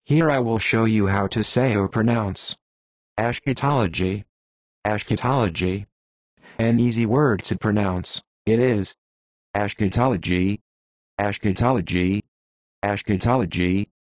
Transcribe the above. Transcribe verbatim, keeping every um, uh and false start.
Here I will show you how to say or pronounce eschatology. Eschatology. An easy word to pronounce. It is eschatology. Eschatology. Eschatology.